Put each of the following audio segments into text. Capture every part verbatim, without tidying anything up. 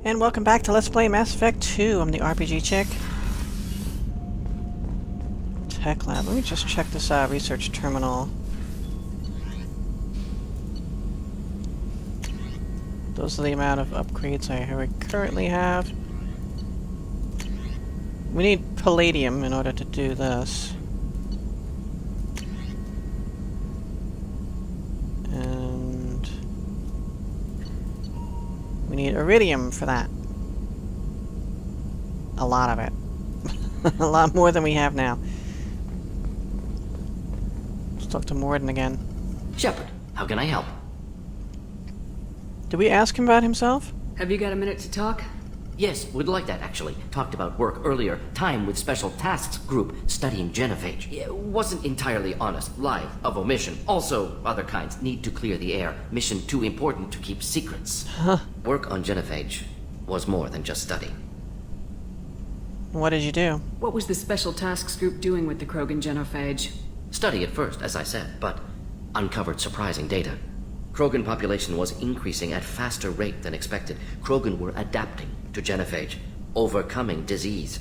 And welcome back to Let's Play Mass Effect two. I'm the R P G chick. Tech lab. Let me just check this out. Research terminal. Those are the amount of upgrades I currently have. We need palladium in order to do this. And we need iridium for that. A lot of it. A lot more than we have now. Let's talk to Morden again. Shepard, how can I help? Did we ask him about himself? Have you got a minute to talk? Yes, would like that actually. Talked about work earlier. Time with Special Tasks Group studying genophage. It wasn't entirely honest. Lie of omission. Also, other kinds. Need to clear the air. Mission too important to keep secrets. Huh. Work on genophage was more than just study. What did you do? What was the Special Tasks Group doing with the Krogan genophage? Study at first, as I said, but uncovered surprising data. Krogan population was increasing at faster rate than expected. Krogan were adapting to genophage, overcoming disease.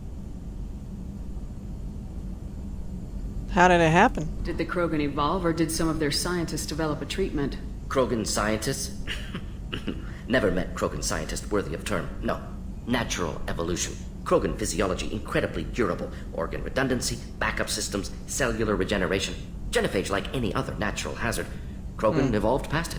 How did it happen? Did the Krogan evolve, or did some of their scientists develop a treatment? Krogan scientists? Never met Krogan scientist worthy of term. No. Natural evolution. Krogan physiology incredibly durable. Organ redundancy, backup systems, cellular regeneration. Genophage like any other natural hazard. Krogan mm. evolved past it.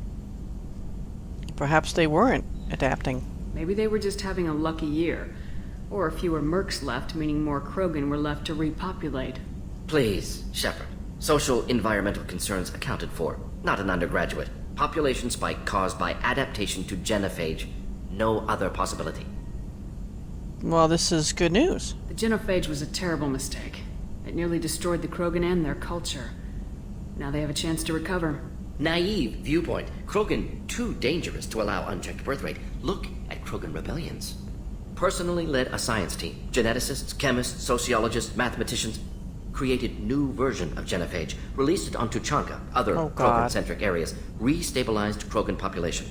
Perhaps they weren't adapting. Maybe they were just having a lucky year. Or fewer mercs left, meaning more Krogan were left to repopulate. Please, Shepard. Social environmental concerns accounted for. Not an undergraduate. Population spike caused by adaptation to genophage. No other possibility. Well, this is good news. The genophage was a terrible mistake. It nearly destroyed the Krogan and their culture. Now they have a chance to recover. Naive viewpoint. Krogan too dangerous to allow unchecked birth rate. Look at Krogan rebellions. Personally led a science team. Geneticists, chemists, sociologists, mathematicians. Created new version of genophage. Released it on Tuchanka, other oh, Krogan-centric areas. Restabilized Krogan population.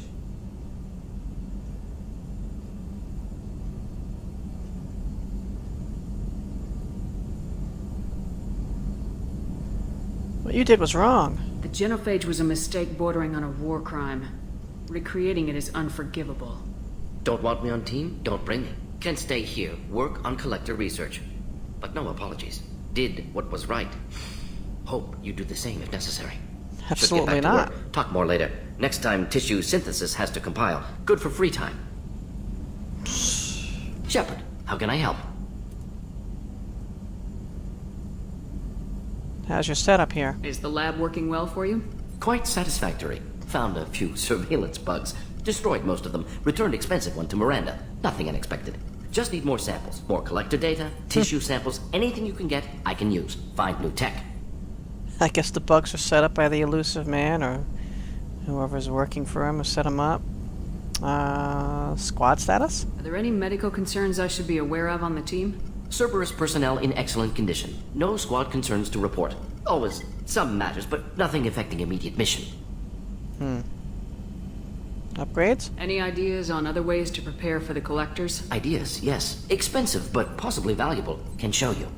What you did was wrong. The genophage was a mistake bordering on a war crime. Recreating it is unforgivable. Don't want me on team? Don't bring me. Can stay here, work on collector research. But no apologies. Did what was right. Hope you do the same if necessary. Absolutely not. Work. Talk more later. Next time tissue synthesis has to compile. Good for free time. Shepard, how can I help? How's your setup here? Is the lab working well for you? Quite satisfactory. Found a few surveillance bugs. Destroyed most of them. Returned expensive one to Miranda. Nothing unexpected. Just need more samples. More collector data, tissue samples, anything you can get, I can use. Find new tech. I guess the bugs are set up by the elusive man, or whoever's working for him who set them up. Uh, squad status? Are there any medical concerns I should be aware of on the team? Cerberus personnel in excellent condition. No squad concerns to report. Always some matters, but nothing affecting immediate mission. Hmm. Upgrades? Any ideas on other ways to prepare for the collectors? Ideas, yes. Expensive, but possibly valuable. Can show you.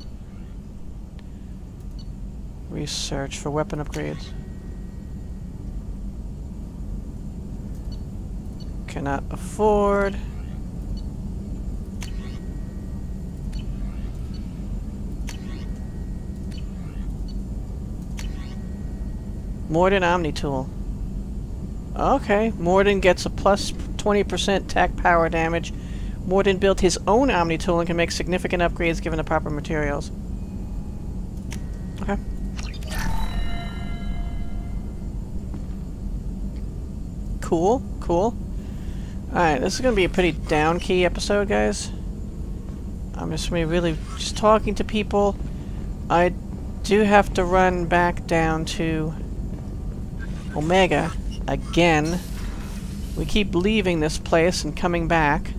Research for weapon upgrades. Cannot afford. Morden Omni Tool. Okay, Morden gets a plus twenty percent attack power damage. Morden built his own Omni Tool and can make significant upgrades given the proper materials. Okay. Cool, cool. Alright, this is going to be a pretty down-key episode, guys. I'm just going to be really just talking to people. I do have to run back down to Omega again. We keep leaving this place and coming back.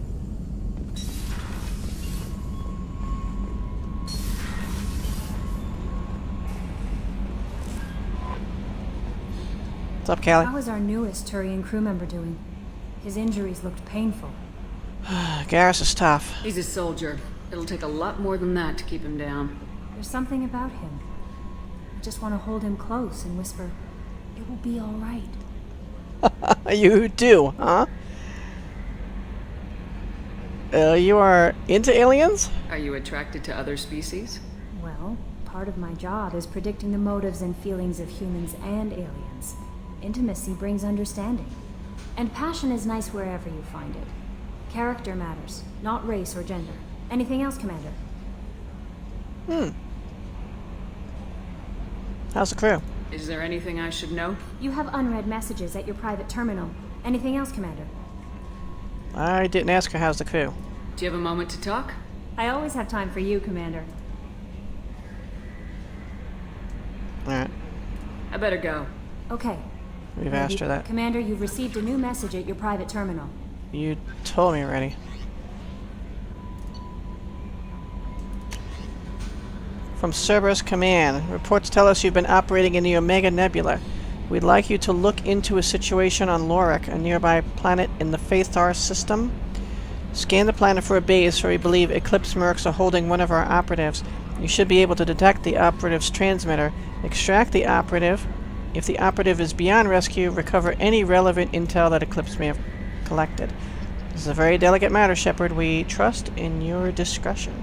What's up, Callie? How is our newest Turian crew member doing? His injuries looked painful. Garrus is tough. He's a soldier. It'll take a lot more than that to keep him down. There's something about him. I just want to hold him close and whisper, "It will be all right." You do, huh? Uh, you are into aliens? Are you attracted to other species? Well, part of my job is predicting the motives and feelings of humans and aliens. Intimacy brings understanding. And passion is nice wherever you find it. Character matters, not race or gender. Anything else, Commander? Hmm. How's the crew? Is there anything I should know? You have unread messages at your private terminal. Anything else, Commander? I didn't ask her how's the crew. Do you have a moment to talk? I always have time for you, Commander. Alright. I better go. Okay. We've asked her that. Commander, you've received a new message at your private terminal. You told me already. From Cerberus Command. Reports tell us you've been operating in the Omega Nebula. We'd like you to look into a situation on Lorik, a nearby planet in the Faithar system. Scan the planet for a base where we believe Eclipse Mercs are holding one of our operatives. You should be able to detect the operative's transmitter. Extract the operative. If the operative is beyond rescue, recover any relevant intel that Eclipse may have collected. This is a very delicate matter, Shepard. We trust in your discretion.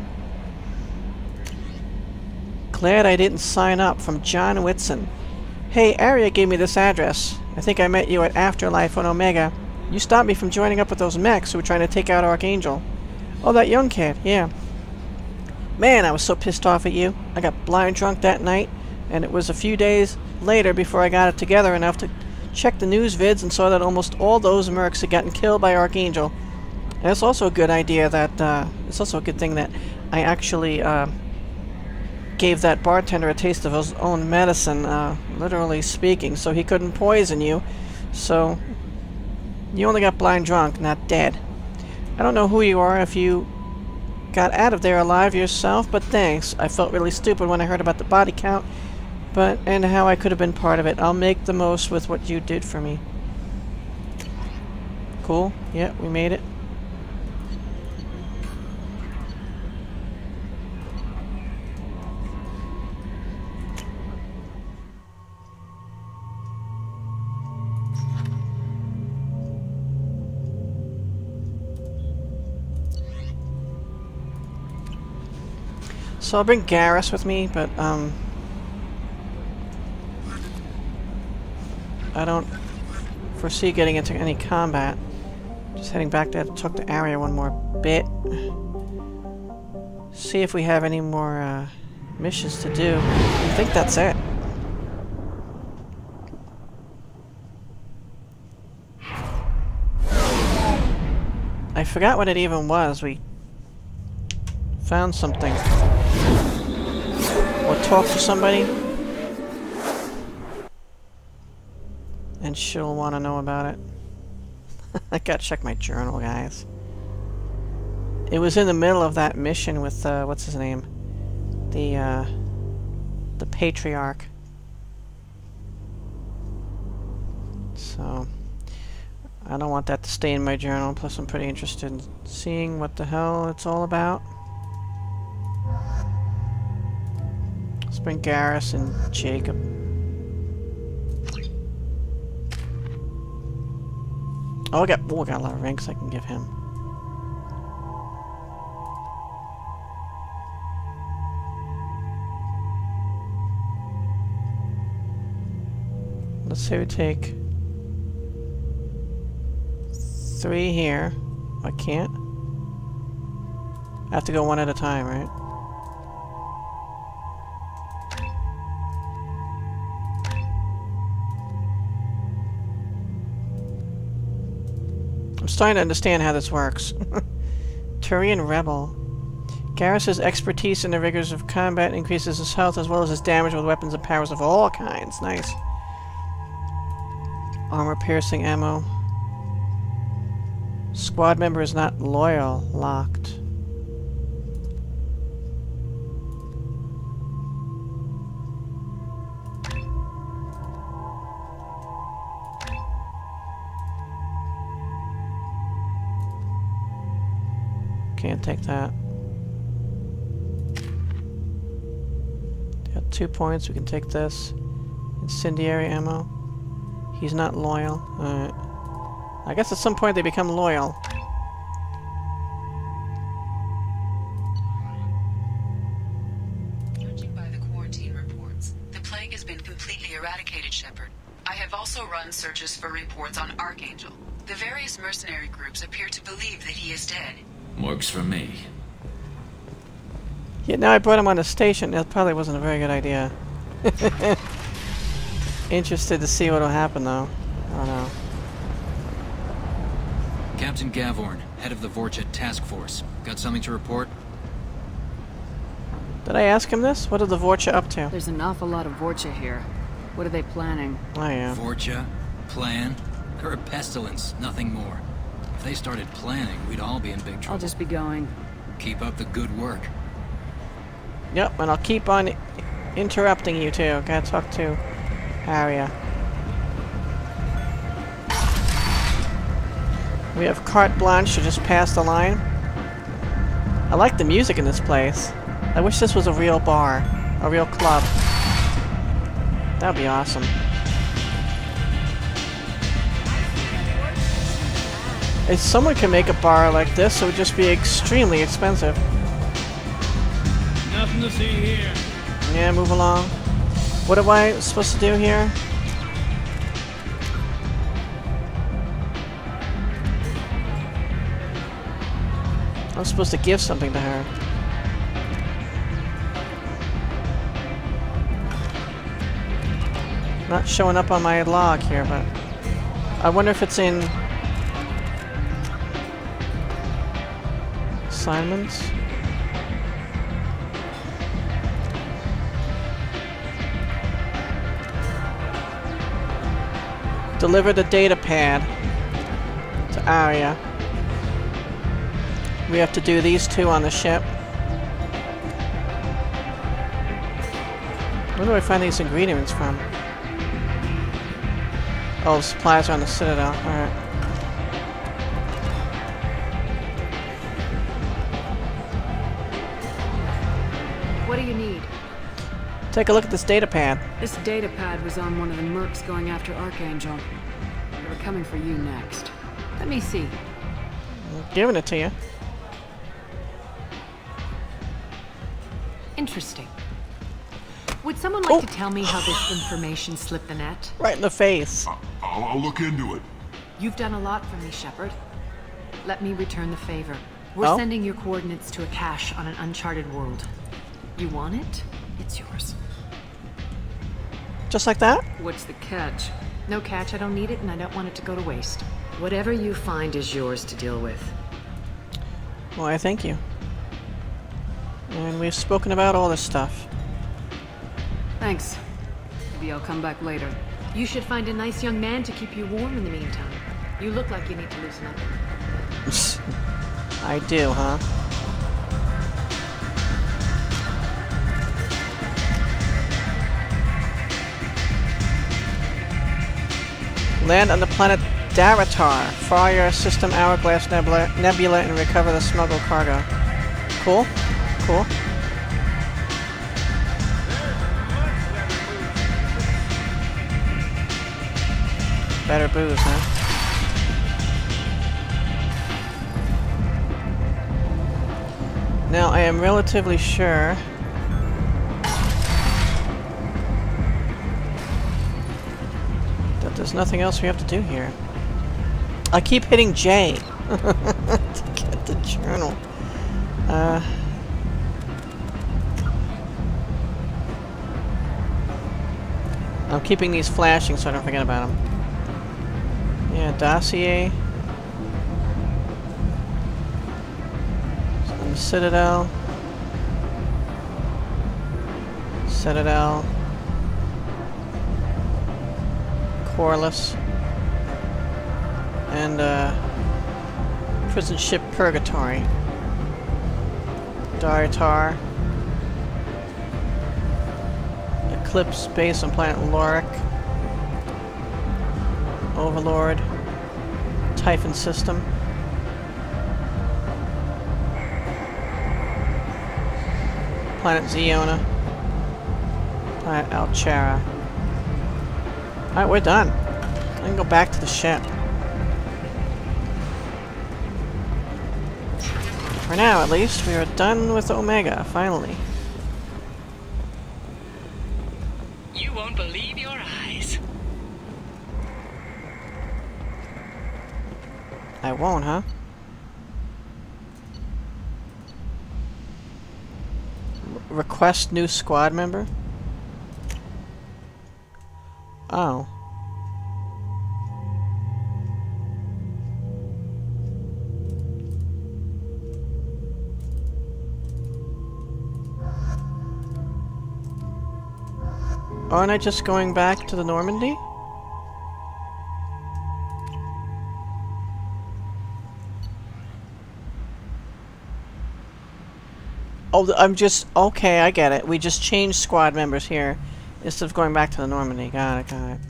Glad I didn't sign up. From John Whitson. Hey, Aria gave me this address. I think I met you at Afterlife on Omega. You stopped me from joining up with those mechs who were trying to take out Archangel. Oh, that young kid, yeah. Man, I was so pissed off at you. I got blind drunk that night, and it was a few days later before I got it together enough to check the news vids and saw that almost all those mercs had gotten killed by Archangel. And it's also a good idea that, uh, it's also a good thing that I actually, uh, gave that bartender a taste of his own medicine, uh, literally speaking, so he couldn't poison you. So, you only got blind drunk, not dead. I don't know who you are, if you got out of there alive yourself, but thanks. I felt really stupid when I heard about the body count, but, and how I could have been part of it. I'll make the most with what you did for me. Cool. Yeah, we made it. So I'll bring Garrus with me, but, um... I don't foresee getting into any combat. Just heading back there to talk to Aria one more bit. See if we have any more, uh, missions to do. I think that's it. I forgot what it even was. We found something. Or talk to somebody. And she'll want to know about it. I gotta check my journal, guys. It was in the middle of that mission with, uh, what's his name? The, uh, the Patriarch. So, I don't want that to stay in my journal, plus I'm pretty interested in seeing what the hell it's all about. Let's bring Garrus and Jacob. Oh, I got, oh, I got a lot of ranks I can give him. Let's say we take three here. I can't. I have to go one at a time, right? I'm starting to understand how this works. Turian Rebel. Garrus' expertise in the rigors of combat increases his health as well as his damage with weapons and powers of all kinds. Nice. Armor-piercing ammo. Squad member is not loyal. Locked. Can't take that. Got two points. We can take this. Incendiary ammo. He's not loyal. Alright. I guess at some point they become loyal. Judging by the quarantine reports, the plague has been completely eradicated, Shepard. I have also run searches for reports on Archangel. The various mercenary groups appear to believe that he is dead. Works for me. Yeah, now I brought him on the station. That probably wasn't a very good idea. Interested to see what'll happen, though. I don't know. Captain Gavorn, head of the Vorcha task force. Got something to report? Did I ask him this? What are the Vorcha up to? There's an awful lot of Vorcha here. What are they planning? Oh, yeah. Vorcha? Plan? They're a pestilence, nothing more. If they started planning, we'd all be in big trouble. I'll just be going. Keep up the good work. Yep, and I'll keep on interrupting you, too. Gotta talk to Aria. We have carte blanche to just pass the line. I like the music in this place. I wish this was a real bar. A real club. That would be awesome. If someone can make a bar like this, it would just be extremely expensive. Nothing to see here. Yeah, move along. What am I supposed to do here? I'm supposed to give something to her. Not showing up on my log here, but I wonder if it's in assignments. Deliver the datapad to Aria. We have to do these two on the ship. Where do I find these ingredients from? Oh, the supplies are on the citadel. Alright. What do you need? Take a look at this datapad. This datapad was on one of the mercs going after Archangel. They were coming for you next. Let me see. I'm giving it to you. Interesting. Would someone like Oh. to tell me how this information slipped the net? Right in the face. I'll, I'll look into it. You've done a lot for me, Shepard. Let me return the favor. We're Oh? sending your coordinates to a cache on an uncharted world. You want it? It's yours. Just like that? What's the catch? No catch, I don't need it, and I don't want it to go to waste. Whatever you find is yours to deal with. Well, I thank you. And we've spoken about all this stuff. Thanks. Maybe I'll come back later. You should find a nice young man to keep you warm in the meantime. You look like you need to loosen up. I do, huh? Land on the planet Daratar. Fire System Hourglass Nebula, nebula and recover the smuggled cargo. Cool. Cool. Better booze, huh? Now, I am relatively sure that there's nothing else we have to do here. I keep hitting J to get the journal. Uh... I'm keeping these flashing so I don't forget about them. Yeah, dossier. Some Citadel. Citadel. Corliss. And, uh... prison ship Purgatory. Daratar. Eclipse base on planet Lorik. Overlord. Typhon system. Planet Ziona. Planet Alchera. Alright, we're done. I can go back to the ship. For now, at least, we are done with Omega, finally. You won't believe your eyes. I won't, huh? R- request new squad member? Oh. Aren't I just going back to the Normandy? Oh, I'm just... Okay, I get it. We just changed squad members here instead of going back to the Normandy. Got it, got it.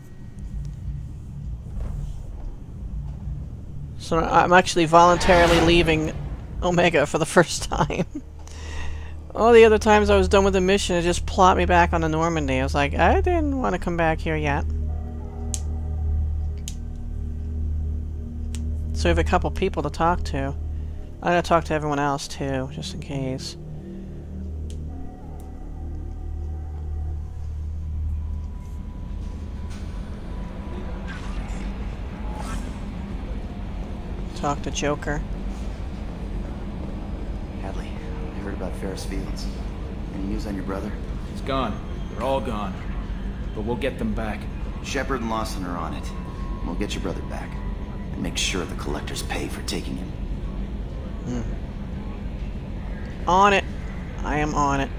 So I'm actually voluntarily leaving Omega for the first time. All the other times I was done with the mission, it just plopped me back on the Normandy. I was like, I didn't want to come back here yet. So we have a couple people to talk to. I gotta talk to everyone else too, just in case. Talk to Joker. Hadley, I heard about Ferris Fields. Any news on your brother? He's gone. They're all gone. But we'll get them back. Shepard and Lawson are on it. We'll get your brother back. And make sure the collectors pay for taking him. Hmm. On it. I am on it.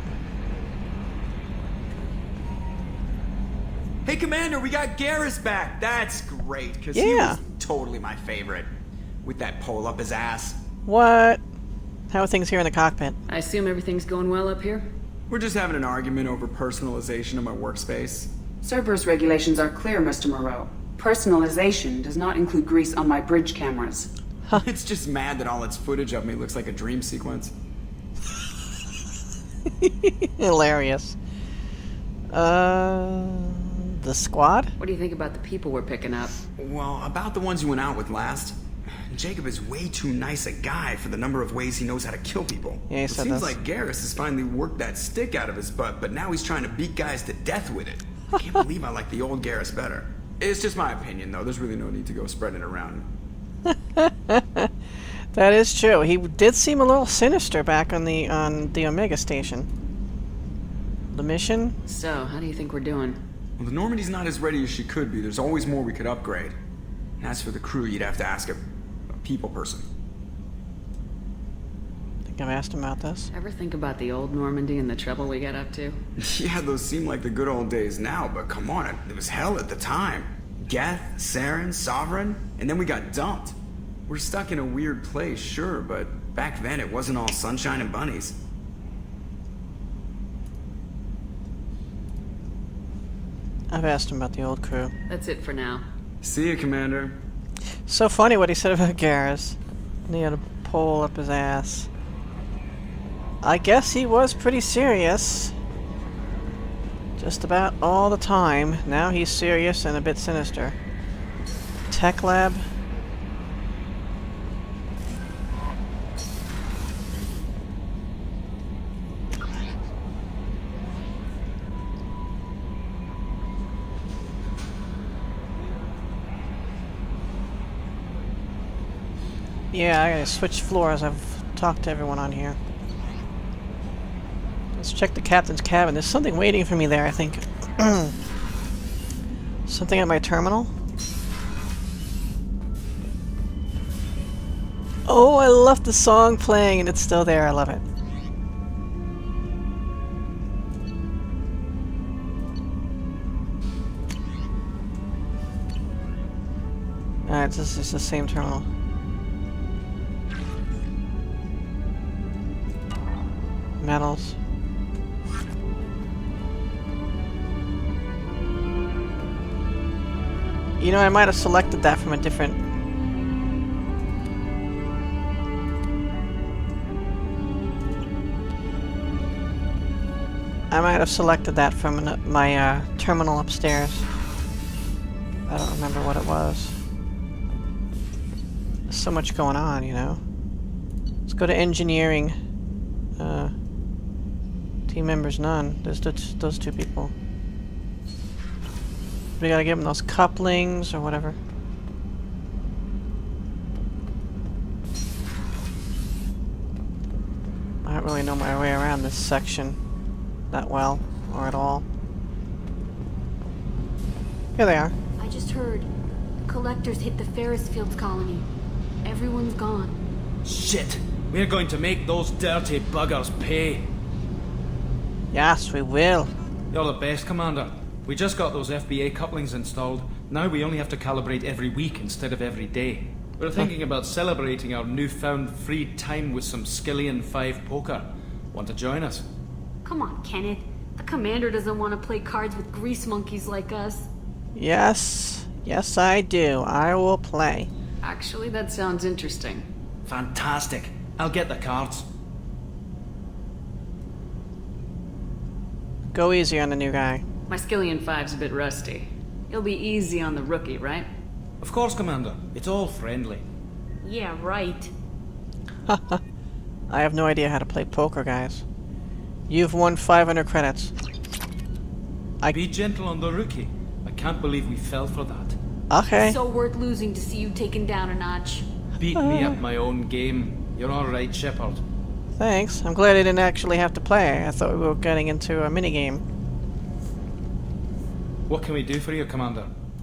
Hey, Commander, we got Garrus back. That's great, because yeah. he was totally my favorite. With that pole up his ass. What? How are things here in the cockpit? I assume everything's going well up here? We're just having an argument over personalization of my workspace. Cerberus regulations are clear, Mister Moreau. Personalization does not include grease on my bridge cameras. It's just mad that all its footage of me looks like a dream sequence. Hilarious. Uh, the squad? What do you think about the people we're picking up? Well, about the ones you went out with last. Jacob is way too nice a guy for the number of ways he knows how to kill people. Yeah, he it said seems this. like Garrus has finally worked that stick out of his butt, but now he's trying to beat guys to death with it. I can't believe I like the old Garrus better. It's just my opinion, though. There's really no need to go spreading it around. That is true. He did seem a little sinister back on the on the Omega station. The mission? So, how do you think we're doing? Well, the Normandy's not as ready as she could be. There's always more we could upgrade. And as for the crew, you'd have to ask a, a people person. Think I've asked him about this. Ever think about the old Normandy and the trouble we got up to? Yeah, those seem like the good old days now, but come on, it, it was hell at the time. Geth, Saren, Sovereign, and then we got dumped. We're stuck in a weird place, sure, but back then it wasn't all sunshine and bunnies. I've asked him about the old crew. That's it for now. See you, Commander. So funny what he said about Garrus. And he had a pole up his ass. I guess he was pretty serious. Just about all the time. Now he's serious and a bit sinister. Tech lab. Yeah, I gotta switch floors. I've talked to everyone on here. Let's check the captain's cabin. There's something waiting for me there, I think. Something at my terminal? Oh, I left the song playing and it's still there. I love it. Alright, this is the same terminal. Metals. You know, I might have selected that from a different... I might have selected that from an, my uh, terminal upstairs. I don't remember what it was. There's so much going on, you know. Let's go to engineering. Uh, team members none. There's those, those two people. We gotta give them those couplings or whatever. I don't really know my way around this section that well, or at all. Here they are. I just heard. The collectors hit the Ferris Fields colony. Everyone's gone. Shit! We're going to make those dirty buggers pay. Yes, we will. You're the best, Commander. We just got those F B A couplings installed. Now we only have to calibrate every week instead of every day. We're thinking about celebrating our newfound free time with some Skillian five poker. Want to join us? Come on, Kenneth. The commander doesn't want to play cards with grease monkeys like us. Yes. Yes, I do. I will play. Actually, that sounds interesting. Fantastic. I'll get the cards. Go easy on the new guy. My Skillian five's a bit rusty. You'll be easy on the rookie, right? Of course, Commander. It's all friendly. Yeah, right. I have no idea how to play poker, guys. You've won five hundred credits. I... Be gentle on the rookie. I can't believe we fell for that. Okay. So worth losing to see you taken down a notch. Beat me at my own game. You're alright, Shepard. Thanks. I'm glad I didn't actually have to play. I thought we were getting into a minigame. What can we do for you, Commander?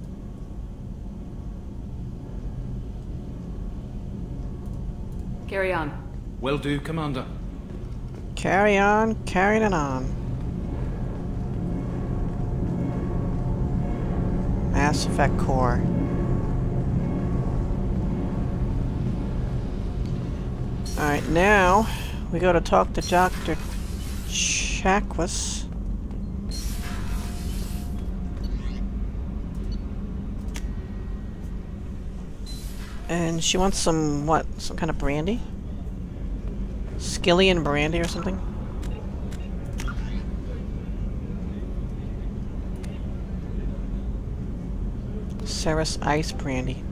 Carry on. Will do, Commander. Carry on, carrying it on. Mass Effect Core. Alright, now we go to talk to Doctor Chakwas. And she wants some, what? Some kind of brandy? Skillian brandy or something? Ceres Ice brandy.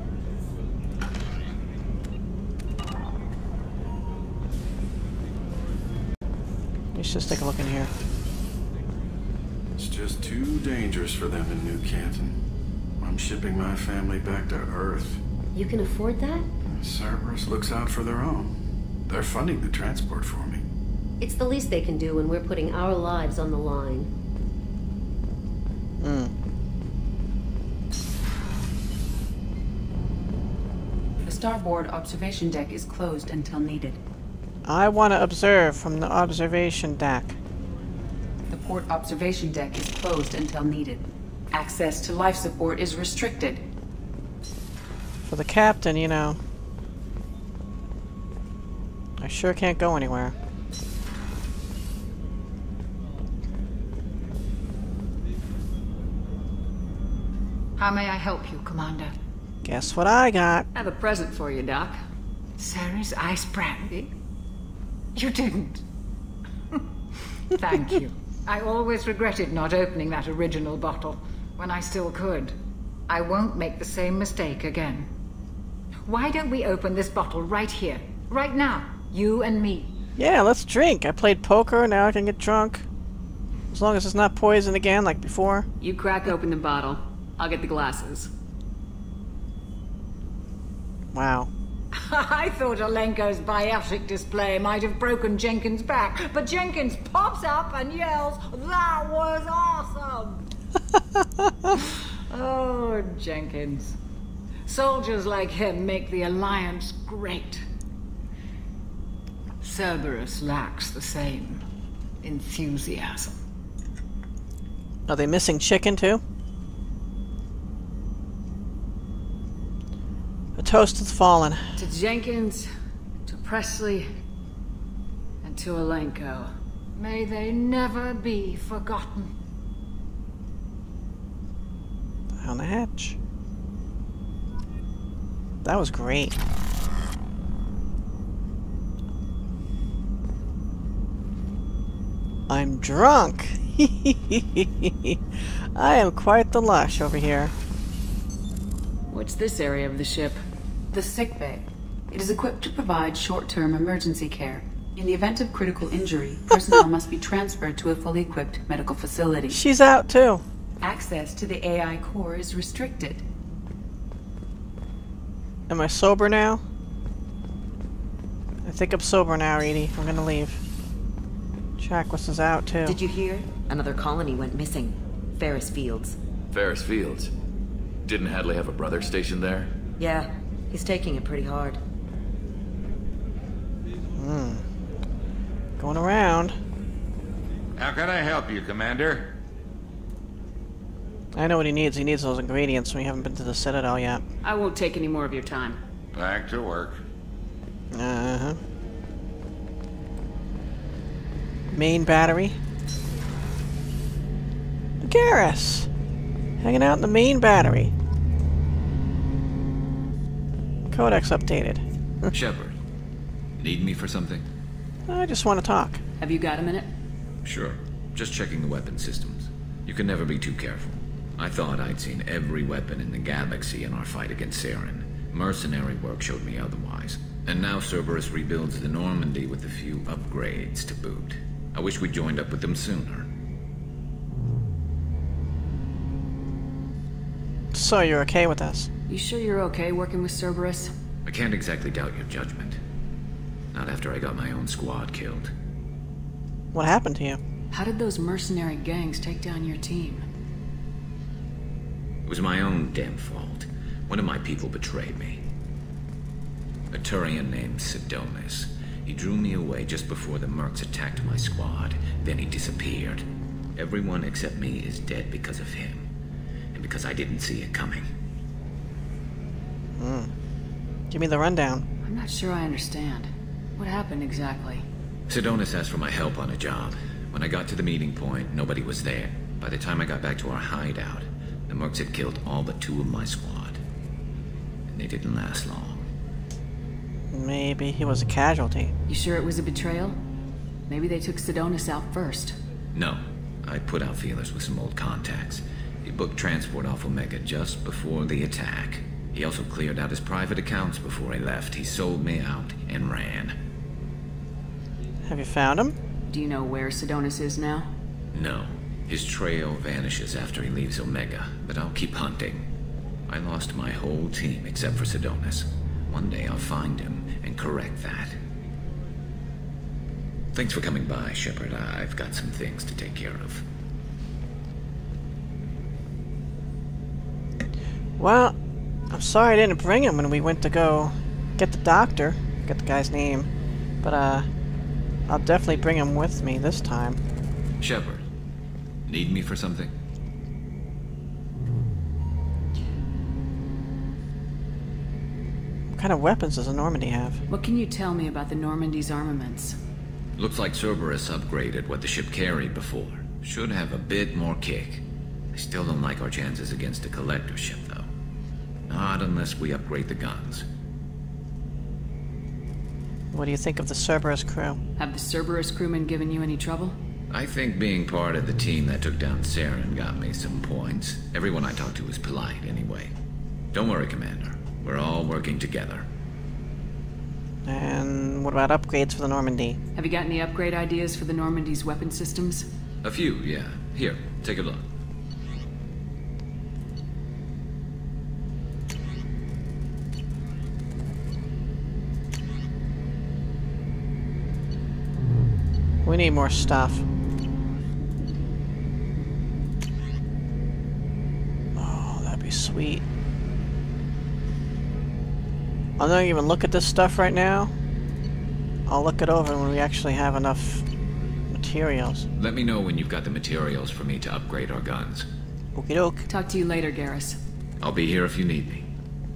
Let's just take a look in here. It's just too dangerous for them in New Canton. I'm shipping my family back to Earth. You can afford that? Cerberus looks out for their own. They're funding the transport for me. It's the least they can do when we're putting our lives on the line. Hmm. The starboard observation deck is closed until needed. I want to observe from the observation deck. The port observation deck is closed until needed. Access to life support is restricted. For the captain, you know. I sure can't go anywhere. How may I help you, Commander? Guess what I got? I have a present for you, Doc. Ceres Ice brandy? You didn't. Thank you. I always regretted not opening that original bottle when I still could. I won't make the same mistake again. Why don't we open this bottle right here, right now, you and me? Yeah, let's drink. I played poker, now I can get drunk. As long as it's not poison again, like before. You crack open the bottle. I'll get the glasses. Wow. I thought Alenko's biotic display might have broken Jenkins' back, but Jenkins pops up and yells, "That was awesome!" Oh, Jenkins. Soldiers like him make the Alliance great. Cerberus lacks the same enthusiasm. Are they missing chicken, too? A toast to the fallen. To Jenkins, to Presley, and to Alenko. May they never be forgotten. On the hatch. That was great. I'm drunk. I am quite the lush over here. What's this area of the ship? The sick bay. It is equipped to provide short-term emergency care. In the event of critical injury, personnel must be transferred to a fully equipped medical facility. She's out too. Access to the A I core is restricted. Am I sober now? I think I'm sober now, Edie. I'm gonna leave. Chakwas is out too. Did you hear? Another colony went missing. Ferris Fields. Ferris Fields? Didn't Hadley have a brother stationed there? Yeah, he's taking it pretty hard. Hmm. Going around. How can I help you, Commander? I know what he needs. He needs those ingredients. We haven't been to the Citadel yet. I won't take any more of your time. Back to work. Uh-huh. Main battery. Garrus! Hanging out in the main battery. Codex updated. Shepard, need me for something? I just want to talk. Have you got a minute? Sure. Just checking the weapon systems. You can never be too careful. I thought I'd seen every weapon in the galaxy in our fight against Saren. Mercenary work showed me otherwise. And now Cerberus rebuilds the Normandy with a few upgrades to boot. I wish we joined up with them sooner. So you're okay with us? You sure you're okay working with Cerberus? I can't exactly doubt your judgment. Not after I got my own squad killed. What happened to you? How did those mercenary gangs take down your team? It was my own damn fault. One of my people betrayed me. A Turian named Sidonis. He drew me away just before the mercs attacked my squad. Then he disappeared. Everyone except me is dead because of him. And because I didn't see it coming. Hmm. Give me the rundown. I'm not sure I understand. What happened exactly? Sidonis asked for my help on a job. When I got to the meeting point, nobody was there. By the time I got back to our hideout, the mercs had killed all but two of my squad. And they didn't last long. Maybe he was a casualty. You sure it was a betrayal? Maybe they took Sidonis out first. No. I put out feelers with some old contacts. He booked transport off Omega just before the attack. He also cleared out his private accounts before he left. He sold me out and ran. Have you found him? Do you know where Sidonis is now? No. His trail vanishes after he leaves Omega, but I'll keep hunting. I lost my whole team except for Sidonis. One day I'll find him and correct that. Thanks for coming by, Shepard. I've got some things to take care of. Well, I'm sorry I didn't bring him when we went to go get the doctor. Get the guy's name. But, uh, I'll definitely bring him with me this time. Shepard, need me for something? What kind of weapons does the Normandy have? What can you tell me about the Normandy's armaments? Looks like Cerberus upgraded what the ship carried before. Should have a bit more kick. I still don't like our chances against a collector ship, though. Not unless we upgrade the guns. What do you think of the Cerberus crew? Have the Cerberus crewmen given you any trouble? I think being part of the team that took down Saren got me some points. Everyone I talked to was polite, anyway. Don't worry, Commander. We're all working together. And what about upgrades for the Normandy? Have you got any upgrade ideas for the Normandy's weapon systems? A few, yeah. Here, take a look. We need more stuff. Oh, that'd be sweet. I'm not even look at this stuff right now. I'll look it over when we actually have enough materials. Let me know when you've got the materials for me to upgrade our guns. Okie doke. Talk to you later, Garrus. I'll be here if you need me.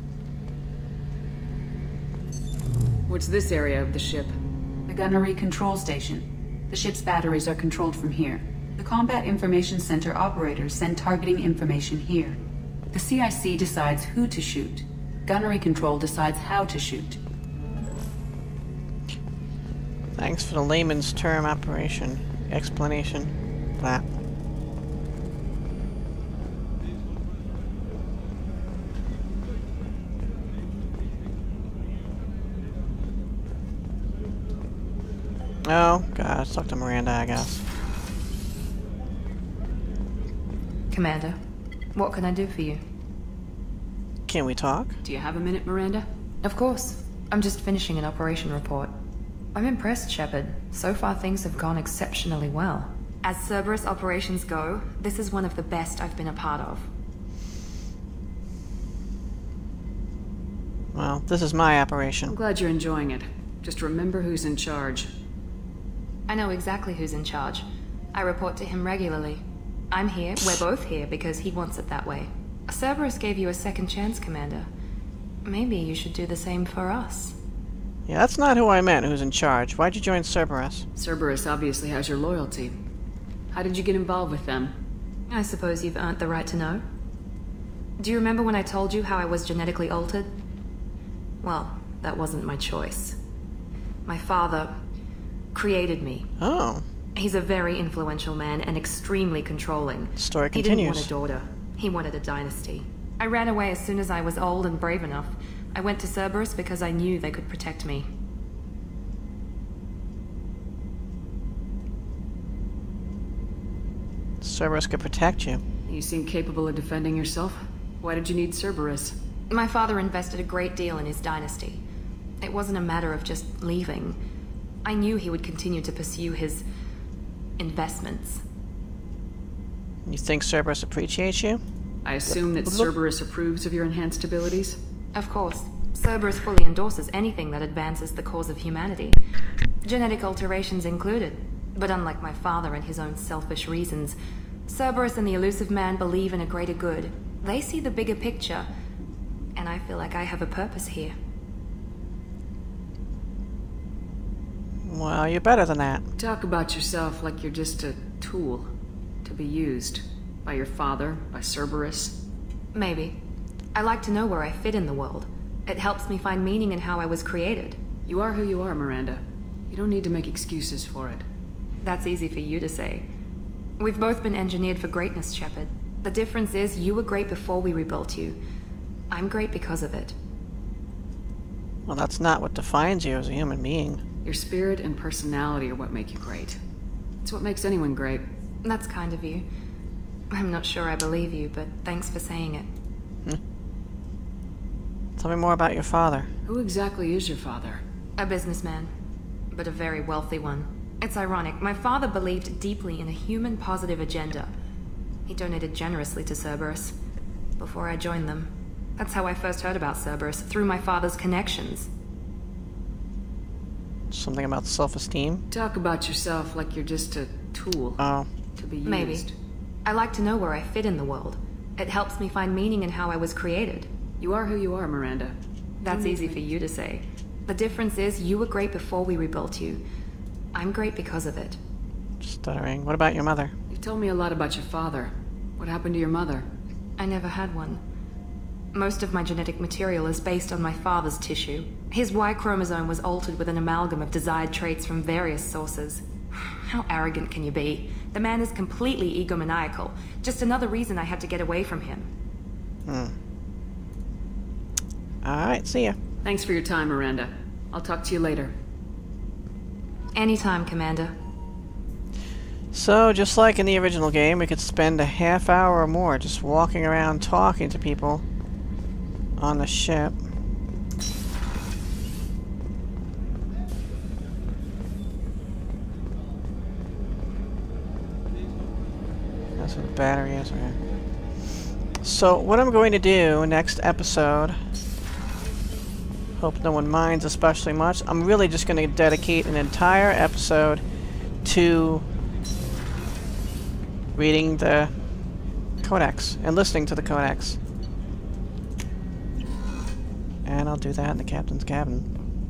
What's this area of the ship? The gunnery control station. The ship's batteries are controlled from here. The Combat Information Center operators send targeting information here. The C I C decides who to shoot. Gunnery control decides how to shoot. Thanks for the layman's term operation. explanation. Blah. Oh, God, let's talk to Miranda, I guess. Commander, what can I do for you? Can we talk? Do you have a minute, Miranda? Of course. I'm just finishing an operation report. I'm impressed, Shepard. So far things have gone exceptionally well. As Cerberus operations go, this is one of the best I've been a part of. Well, this is my operation. I'm glad you're enjoying it. Just remember who's in charge. I know exactly who's in charge. I report to him regularly. I'm here, we're both here, because he wants it that way. Cerberus gave you a second chance, Commander. Maybe you should do the same for us. Yeah, that's not who I meant, who's in charge. Why'd you join Cerberus? Cerberus obviously has your loyalty. How did you get involved with them? I suppose you've earned the right to know. Do you remember when I told you how I was genetically altered? Well, that wasn't my choice. My father created me. Oh. He's a very influential man and extremely controlling. Story He continues. didn't want a daughter. He wanted a dynasty. I ran away as soon as I was old and brave enough. I went to Cerberus because I knew they could protect me. Cerberus could protect you. You seem capable of defending yourself. Why did you need Cerberus? My father invested a great deal in his dynasty. It wasn't a matter of just leaving. I knew he would continue to pursue his investments. You think Cerberus appreciates you? I assume that Cerberus approves of your enhanced abilities? Of course. Cerberus fully endorses anything that advances the cause of humanity. Genetic alterations included. But unlike my father and his own selfish reasons, Cerberus and the elusive man believe in a greater good. They see the bigger picture, and I feel like I have a purpose here. Well, you're better than that. Talk about yourself like you're just a tool to be used by your father, by Cerberus. Maybe. I like to know where I fit in the world. It helps me find meaning in how I was created. You are who you are, Miranda. You don't need to make excuses for it. That's easy for you to say. We've both been engineered for greatness, Shepard. The difference is you were great before we rebuilt you. I'm great because of it. Well, that's not what defines you as a human being. Your spirit and personality are what make you great. It's what makes anyone great. That's kind of you. I'm not sure I believe you, but thanks for saying it. Hmm. Tell me more about your father. Who exactly is your father? A businessman, but a very wealthy one. It's ironic. My father believed deeply in a human-positive agenda. He donated generously to Cerberus before I joined them. That's how I first heard about Cerberus, through my father's connections. Something about self-esteem? Talk about yourself like you're just a tool. Oh. To be used. Maybe. I like to know where I fit in the world. It helps me find meaning in how I was created. You are who you are, Miranda. That's easy for you to say. The difference is you were great before we rebuilt you. I'm great because of it. Stuttering. What about your mother? You've told me a lot about your father. What happened to your mother? I never had one. Most of my genetic material is based on my father's tissue. His Y chromosome was altered with an amalgam of desired traits from various sources. How arrogant can you be? The man is completely egomaniacal. Just another reason I had to get away from him. Hmm. Alright, see ya. Thanks for your time, Miranda. I'll talk to you later. Anytime, Commander. So, just like in the original game, we could spend a half hour or more just walking around talking to people on the ship. That's what the battery is. Okay. So, what I'm going to do next episode, hope no one minds especially much, I'm really just going to dedicate an entire episode to reading the codex and listening to the codex. And I'll do that in the captain's cabin.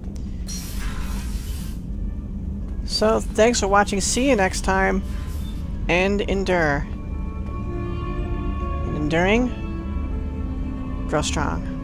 So, thanks for watching. See you next time. And endure. And enduring, grow strong.